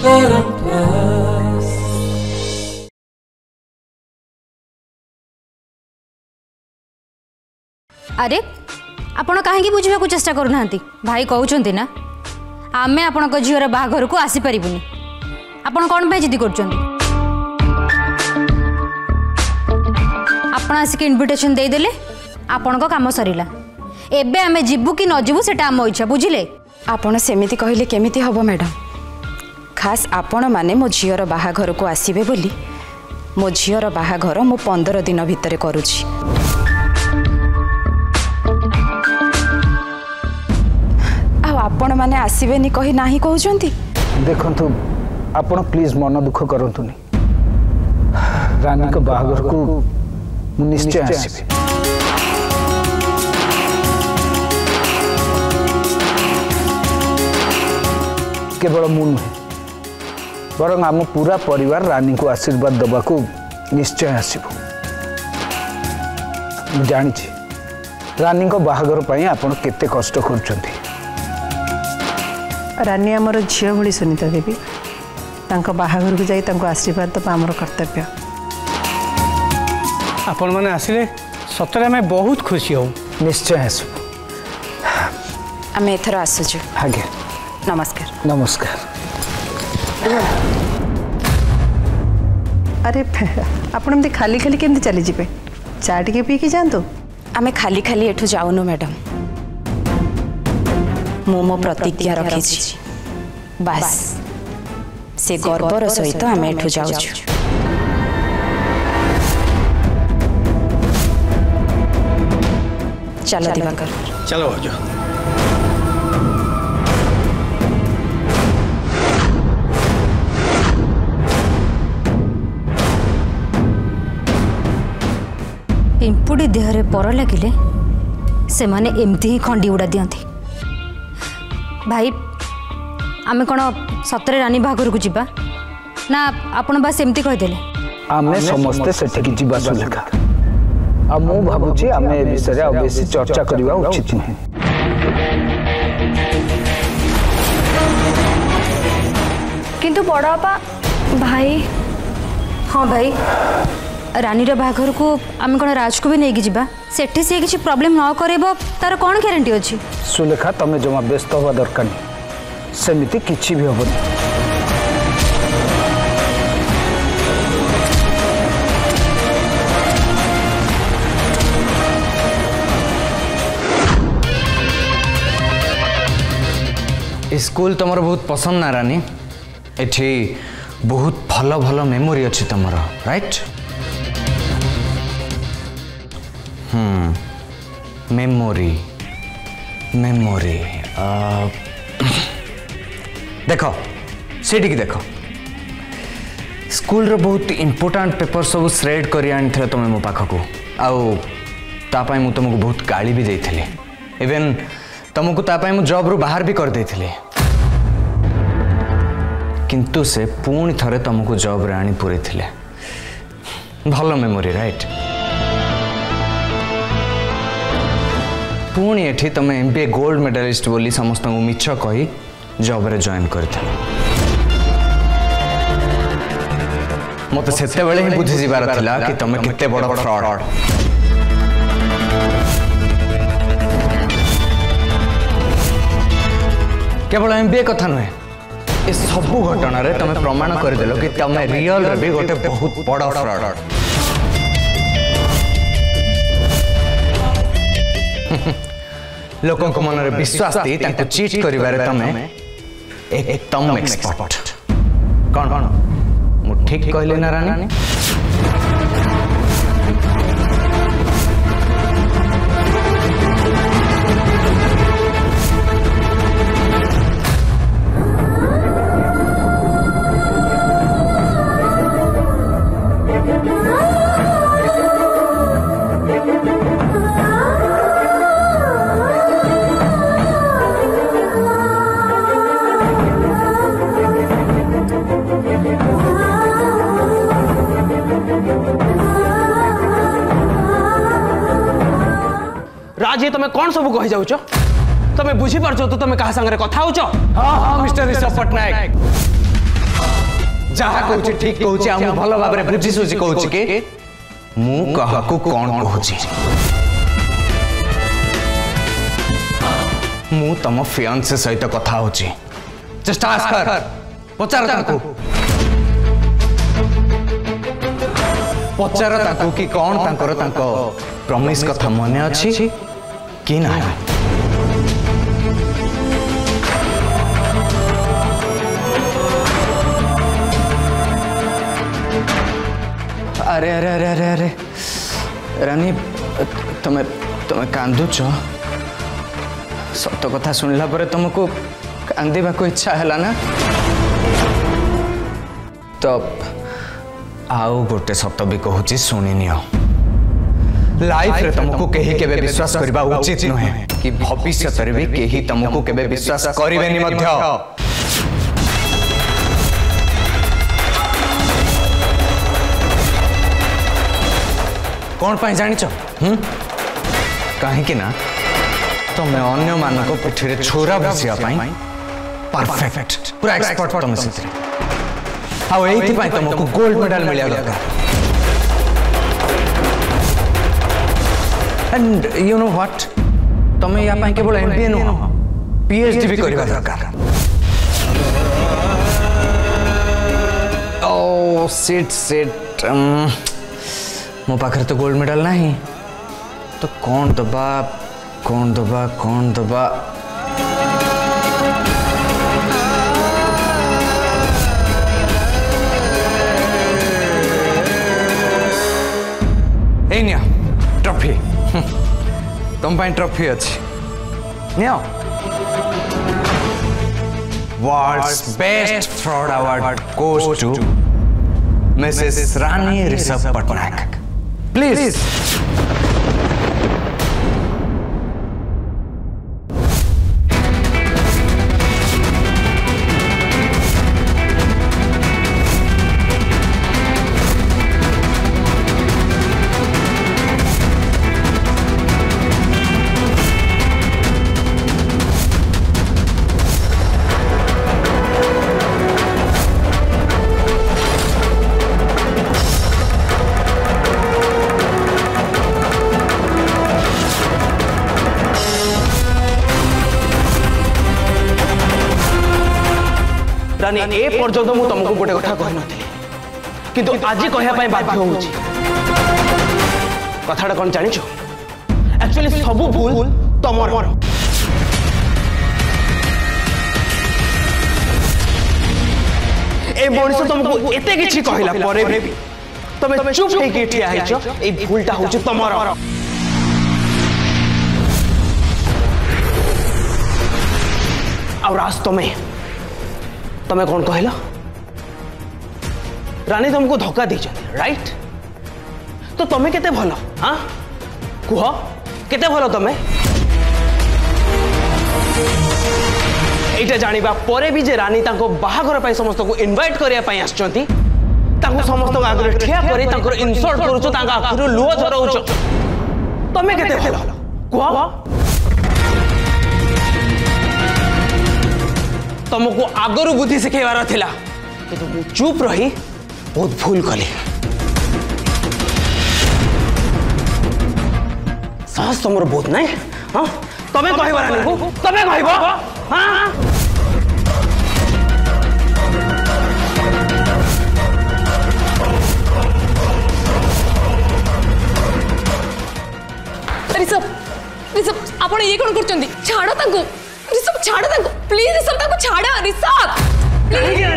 अरे आपण कहीं बुझा चेष्टा करूना भाई कहते ना आमे आपण झीवर बाहाघर को आसी पारिबुनी आपण कौन पे जिद कर आसिक इनविटेशन देदेले आपण काम सरीला एबे आमे जीवु कि न जीवु सेटा आम इच्छा बुझिले आपण सेमिति कहले केमिति हबो मैडम खास आपण माने मो झीवर बाहाघर को आसीबे बोली मो झीवर बाहाघर मो 15 दिन भितर करूची आपण माने आसीबेनी कही नाही कहउचंती देखंतु आपण प्लीज मन दुख करंतुनी रानी को बाहाघर को मु निश्चय आसीबे केवल मु नुहे बरं आम पूरा परिवार रानी को आशीर्वाद दबा को निश्चय आसीबो मु जानी रानी को बाहाघर पई आपण केते कष्ट करचंती रानी आमर झील भली सुनीता देवी तांको बाहाघर को जाई तांको आशीर्वाद दबा आमर कर्तव्य आपण माने आसिले सतरे में बहुत खुशी हो निश्चय आसबो आमे एथर आसुछु आगे नमस्कार नमस्कार अरे आपण एमती खाली खाली केमती चली जिबे चा टिके पी के जानतो आमे खाली खाली एठु जाउनु मैडम मो प्रतिज्ञा रखी बस से गर्वर सहित आम एठु जाउछु चलो दिवाकर चलो आजो पिंपुड़ी देहरे पर लगिले से माने एमती ही खंडी उड़ा दियंती भाई आमे कौन सतरे रानी बाहाघर को जीवा ना आपण बस एमती कहीदेले आमे समस्ते सेठकी जीवा सुलेखा आ मु भाबुची आमे ए विषय आ बेसी चर्चा करबा उचित नहीं किंतु बड़ापा भाई हाँ भाई रानी रो बाहाघर को आमे कौन राज को भी नहीं जीवा सेठी से किसी प्रॉब्लम न करेबो तार कौन ग्यारंटी अछि सुलेखा तमे जमा व्यस्त होवा दरकार नहीं सेमिति किछि भी होबो स्कूल तुम बहुत पसंद ना रानी एठी बहुत भल भल मेमोरी अच्छी तुम राइट मेमोरी मेमोरी देख सेठी देख स्कूल रो बहुत इंपोर्टेंट पेपर सब श्रेड करी आनी तुम मो पाखक आउ तापाई मु तुमको बहुत गाली भी देइथिले इवन तुमको तापाई मु जॉब रू बाहर भी कर देइथिले किंतु से पुणी थरे तुमको जॉब रे आनी पूरे थिले भल मेमोरी राइट पुणी एठी तुम एमबीए गोल्ड मेडलिस्ट बोली समस्त को मिछ कही जॉब रे जॉइन करथिले मते सेते बेले ही बुझी जिबार थिला कि तुम किते बड़ फ्रॉड केवल एमबीए कथा नुहे ये सब घटना रे तुम प्रमाण करदेल कि तुम रियल रे भी गोटे बहुत बड़ फ्रॉड लोकों को मन रे विश्वास दी तांको चीट करिवारे तुम एकदम एक्सपर्ट कौन कौन मु ठीक कहले ना रानी राजी तुम कौन सब कही जाऊच तुम बुझी पार्छ तो तुम क्या संगे कथा होच हाँ हाँ मिस्टर ऋषभ पट्टनायक जहा कहूची ठीक कहूची आ मु भलो भाबरे बुझी सुझी कहूची के मु कहाकू कोन कहूची मु तम फियांसे सहित कथा होची जस्ट आस्क हर पचार ताकू पचार ताकू कि कोन तांकर तांको प्रॉमिस कथा मने अछि कि ना अरे अरे अरे अरे अरे रानी तुम्हें तुम्हें कांदुच सत कथा सुनला पर तुमको कांदीबा को इच्छा है ना तो आउ गोटे सत भी कहूची शुणी नियो लाइफ रे तुमको कहीं केबे विश्वास करबा उचित नहे कि भविष्य रे भी कहीं तुमको केबे विश्वास करिवेनी मध्य कौन पाई जानिच कहीं ना तुम अन्य मानक पिठरे छोरा बसिया परफेक्ट पूरा एक्सपर्ट तुम से तुमको गोल्ड मेडल मिलिया दरकार एंड यू नो व्हाट तुम या केवल एमबीए नुह पीएचडी भी करबा दरकार ओ सिट मो पाखरे तो गोल्ड मेडल नहीं तो कौन दबा ए निया ट्रॉफी तुम पाई ट्रॉफी अच्छी निया world's best fraud award goes to Mrs Rani Rishabh Patnaik please Rani ए पर्यंत मु तुमको गोटे कथा कहि नथिली किंतु आज कहया पई बाध्य होउची कथाटा कोन जानिछो एक्चुअली सब भूल तमर ए मनिष तुमको एते किछि कहिला परे भी तमे चुप हे के ठिया आइछो ए भूलटा होउची तमर और आज तुम्हें कौन कहला रानी तुमको धोखा दी राइट तो तुम्हें केते भलो हाँ कुह केते भलो तुम्हें एटा जानिबा परे भी जे रानी तांको बाहाघर पाई समस्त को इनवाइट करिया पाई आछंती तांको समस्त को आगरे ठिया करी तांको इंसल्ट करूचो तांका आखिर लुह झरौचो तुम्हें केते भलो कुह तुमको आगरू बुद्धि शिखेबार थिला किंतु मु चुप रही बहुत भूल कली साहस तुमर बहुत नहीं हाँ तमें कहबा रानी को तमें कहबा हाँ ऋषभ आपण ये कौन करचंदी छाड़ो तांको ऋषभ छाड़ ताको प्लीज ऋषभ ताको छाड़ ऋषभ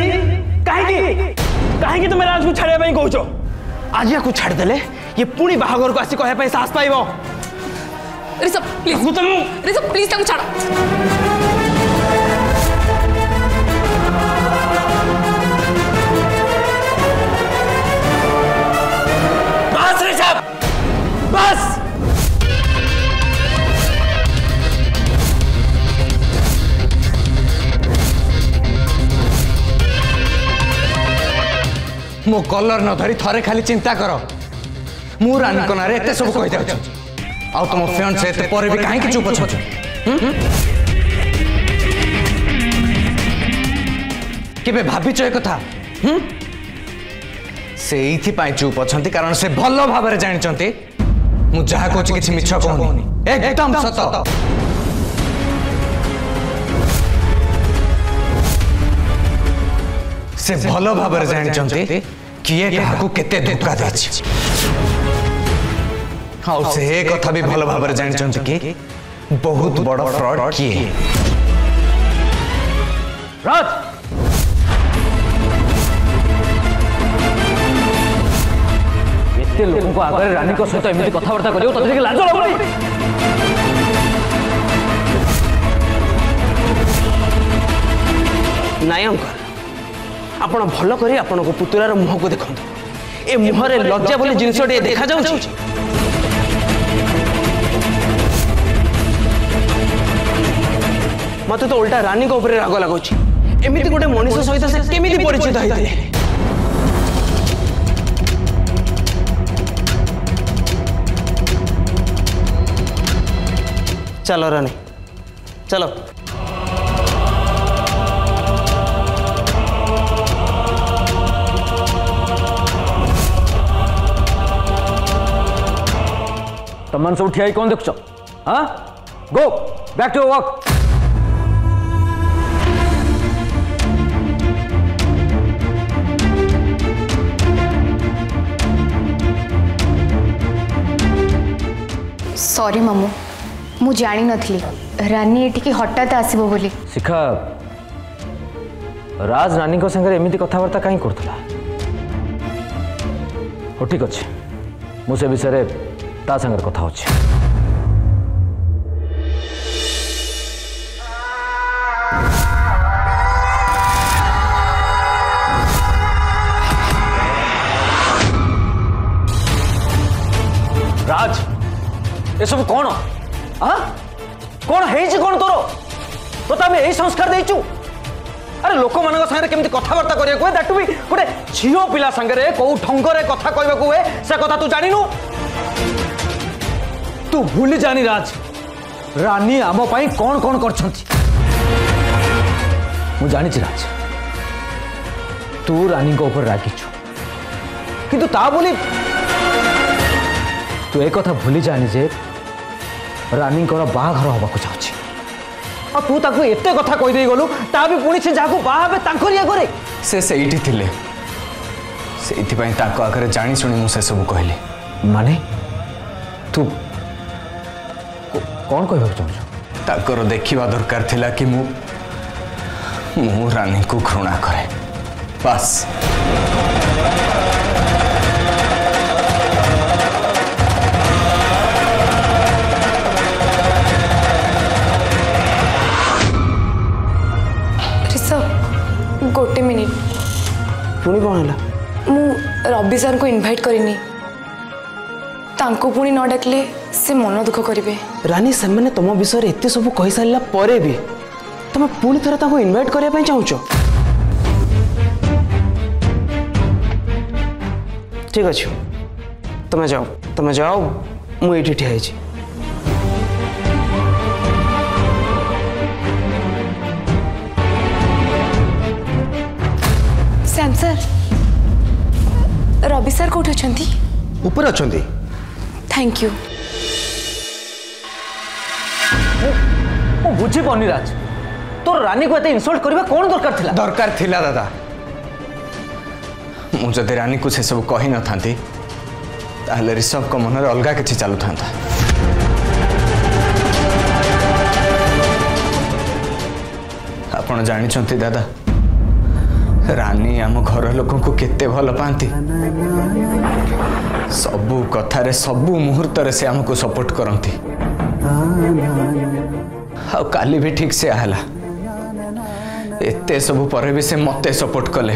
काहे तुम राज को छाड़े पई कहउछो आज या को छाड़ देले ये पुणी बाहागर को आसी कहे पई साहस पाइबो ऋषभ प्लीज ताको छाड़ बस ऋषभ बस मो कलर न धरी थरे खाली चिंता कर मु रानी को नारे एते सब कहि जाउछ आ तुम फ्रेंड से एते पर भी काहे कि चुप छ केबे भाबी छ ए कथा से चुप अच्छा कारण से भल भाव जानते मु जहाँ कहूँ किसी मिछ कहूनी एकदम सत से भल भाव जानते किए क्या केते धोखा देछि हाँ से कथा भी भल भाव जानते कि बहुत बड़ फ्रॉड किए राज एते लोगों को आगे रानी को सहित एमती कथबार्ता करियो तो लाज लगुनी नाय अंकल आपण भल करी आपण को पुतुरार मुह को देखंतु ए मुहरे लज्जा बोली जिनस देखा जाउछि मत तो उल्टा रानी को ऊपर राग लगुच एमती गोटे मनीष सहित से केमिति परिचित होइते चलो रानी चलो तुम सब ठिया कौन देख हाँ go back to work sorry मामू मु जानी नथली रानी एटिकी हठात आसीबो बोली शिखा राज रानी को संगे एमती कथबार्ता कहीं करथला हो ठीक अच्छे मुझे विषय ता संगे कथा होछि राज ये सब कौन हाँ कौन है कौन तोर तो तमें यही संस्कार देचु अरे लोक मान सागर केमती कथबार्ता करिया दैट भी गोटे झीओ पिला संगे कौ ढंगरे कथा कहबा हुए से कथा तू जानिनु तू भूली जानी राज रानी आम पाई कौन कौन करछंती मु जानी राज तू रानी को ऊपर रागिछु किंतु ता बोली तू एक कथा भूली जानी जे रानी बाहाघर हवा चाहूँ और तू ताकू एते कथा कही दे गलु ता भी पुणी से जाको बाहाबे तांकर या करे से सेठी थिले सेठी पई ताको आखरे जानी सुनी मु से सब कहली माने तू कौन कहबा चाहू ताकर देखिबा दरकार थिला कि मु रानी को घृणा करे बस गोटे मिनिट पुणी कौन है मु रवि सर को इनवाइट करनी तांको पुणी न डाकले से मन दुख करेंगे रानी से मैंने तुम विषय एत सब कही सारा पर भी तुम पुणी थोड़ा ताको इनवाइट करने चाहूच ठीक अच्छे तुम जाओ मुझे ठिया है सैम सर रवि सर कौट अच्छा ऊपर अच्छा थैंक यू बुझी पानी राज तोर रानी को एते इंसल्ट करबा कौन दरकार थिला दादा मु जदि रानी को से सब कही न थांती ताहले ऋषभ को मन रे अलगा किछि चालू थांता आपण जानि छंती दादा रानी आम घर लोक को केते भल पाती सबू कथारे सबू मुहूर्त से आमको सपोर्ट करती काली भी ठीक से आहला एते सबू पर भी से मते सपोर्ट कले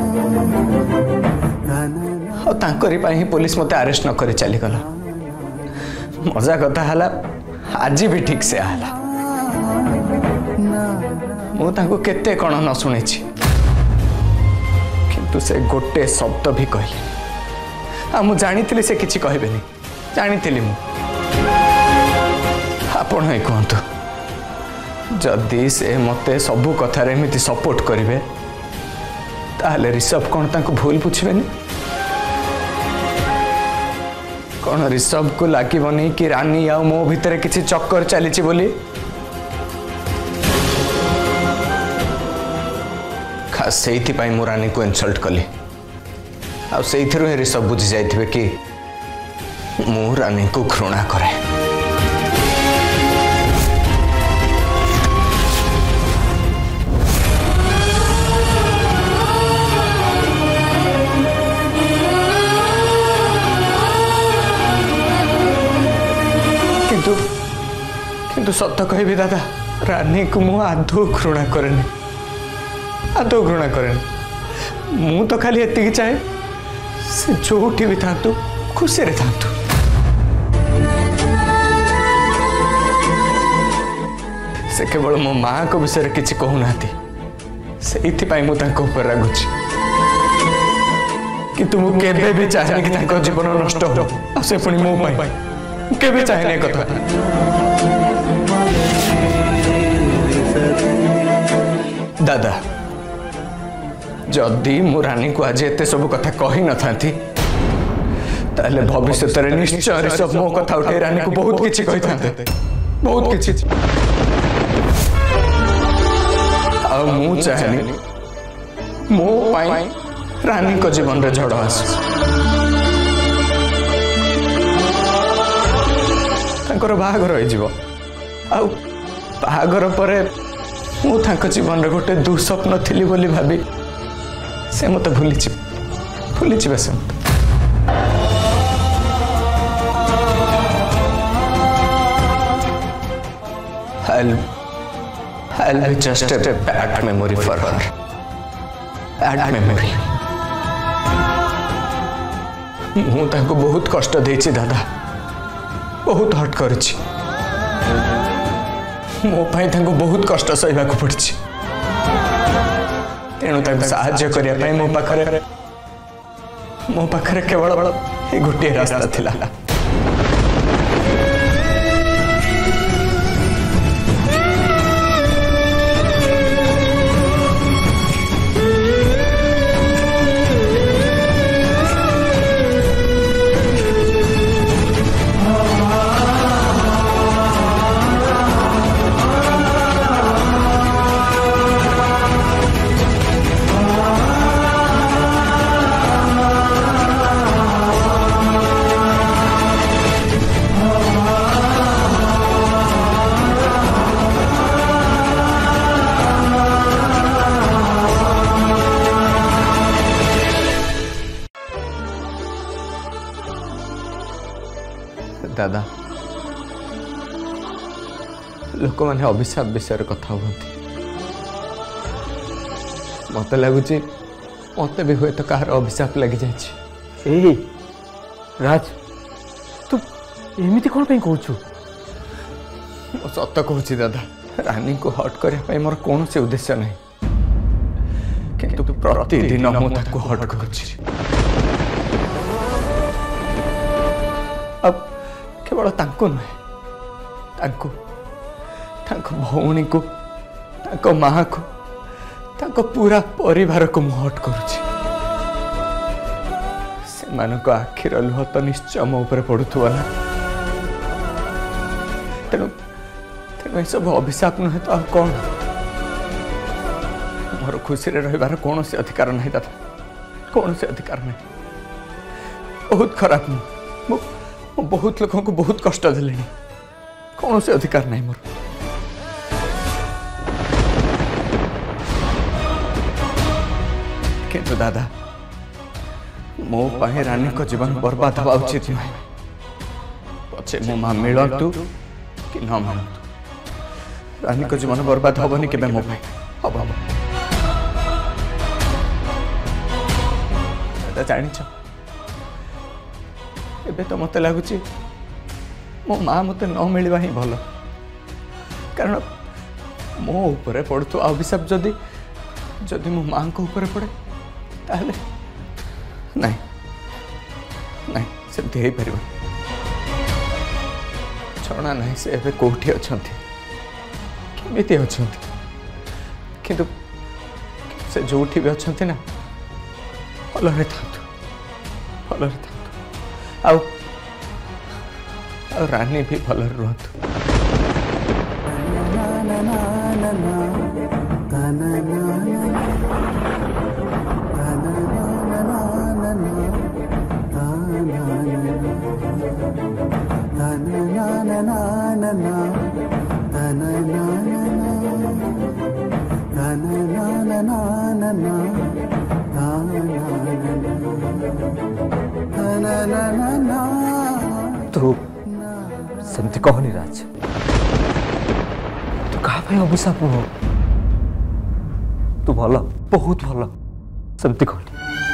ही पुलिस मते अरेस्ट न करी चली गला मजा कथा हला आज भी ठीक से आहला मु तांको केते कोन न सुनेछि तू से गोटे शब्द भी कहले मु जानी से किसी कहबेनी जानी मु आपण ही कहतु जदि से मते सबू कथार एमती सपोर्ट करेंगे ताहले ऋषभ कौन तांको भूल बुझेनि कौन ऋषभ को लागबनी कि रानी आ मो भितर किसी चक्कर चली बोली खास से मु रानी को इनसल्ट कली से ऋषभ बुझी जाइए कि मु रानी को घृणा करे। किंतु सत कहि दादा रानी को मु आदौ घृणा करेनि आदौ घृणा करेनि मु तो खाली एति चाहे से जोठी भी था खुशी रे था से केवल मो माँ को विषय किसी कहूना से मुझे रागुच किंतु मु केबे भी चाहे कि जीवन नष्ट हो से पुणी मो केबे चाहे कथा दादा जदि मु रानी को आज एते सब कथा कही न था ताले भविष्य में निश्चय ऋषभ मो कथा उठे रानी को बहुत किछि कहि थाते बहुत किछि आ मु चाहनी मो पाई रानी को जीवन रे झड़ आस तांकर बाहागर होई जीवो आ बाहागर परे मु तांकर जीवन रे गोटे दुस्वप्न थिली बोली भाबी से मत भूली बस I'll be just a bad memory for her. Bad memory. मु ताको बहुत कष्ट देछि दादा बहुत हट करछि मो पाई ताको बहुत कष्ट सहिबा को पड़छि तेणु ताको साहाय्य करिया पाई मो पाखरे केवल ए गोटे रास्ता थिला दादा लोक मैंने अभिशाप विषय कथा कहते मत लगुच मत भी हुए तो कहार अभिशाप लगी जाए राज तू एमती कौन कहूँ सत कहूँ दादा रानी को हट करने मोर कौन से उद्देश्य नहीं किंतु प्रतिदिन मुझे हट कर अब केवल तांको नुहे भौणी को माँ को पूरा परिवार को मुझे हट करुच्ची आखिर लुह तो निश्चय मो उपर पड़ुवा ना तेणु तेणु सब अभिशाप नुहे तो कौन मोर खुशी रही कौन से अधिकार नहीं दादा कौन से अधिकार नहीं बहुत खराब मु बहुत लोगों को बहुत कष्ट दिले कौन से अधिकार नहीं मोर किंतु दादा मो पाए रानी को जीवन बर्बाद हवा उचित नुहे पछे मो माँ मिलतु कि न मिलतु रानी को जीवन बर्बाद हबनी के मो पाए हम दादा जानिछ एबे तो मत लगुच मो माँ मत न मिलवा ही भल कारण मो ऊपर पड़ु अभिशाप जदि जदि मो माँ को ऊपर पड़े ताहले नहीं नहीं से पार छणा नहीं से एबे कोठी अछंती केमिति अछंती किंतु से जोठी भी अछंती ना भल रे थांतु और रानी भी भल रुहतु। तू सेमती कहनी राज, तू क्या अभिशाप नुह, तू भल, बहुत भल, सेमती कहनी।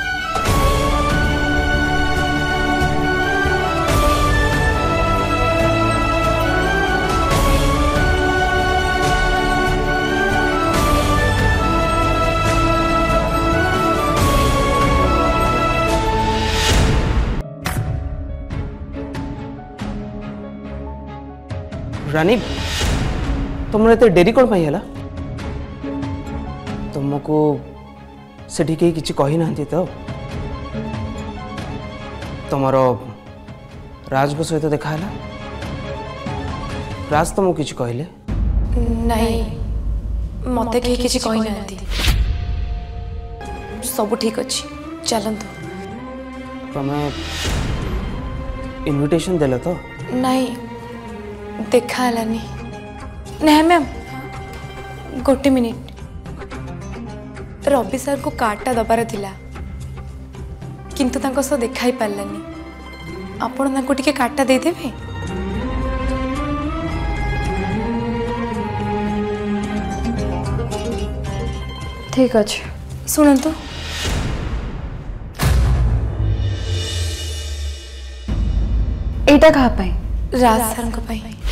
रानी तुमने तो डेरी कौन पाई है? तुमको सेठी कहीं किसी कही ना तो तुमर राज को सहित देखा है? राज तुमको किसी कहले? नहीं मत कहीं किसी कही ना, सब ठीक अच्छे चलतु। तुम्हें इनविटेशन देल तो? नहीं देखा हलानी। नहीं मैम गोटे मिनिट, रवि सर को कार्डटा दबार थिला किंतु तांको सह देखा ही पारलानी। आपण तांको टिके कार्डटा दे देबे? ठीक अच्छे सुनंतु, एटा कहा पाई? राज सर को पाई।